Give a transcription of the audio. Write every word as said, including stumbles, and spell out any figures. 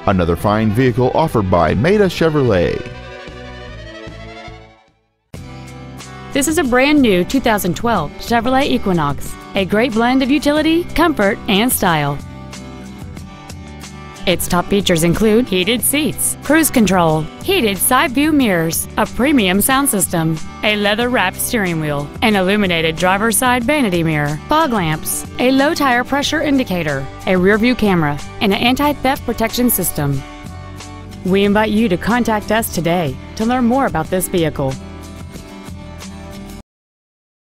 Another fine vehicle offered by Maita Chevrolet. This is a brand new two thousand twelve Chevrolet Equinox, a great blend of utility, comfort, and style. Its top features include heated seats, cruise control, heated side view mirrors, a premium sound system, a leather-wrapped steering wheel, an illuminated driver's side vanity mirror, fog lamps, a low tire pressure indicator, a rear-view camera, and an anti-theft protection system. We invite you to contact us today to learn more about this vehicle.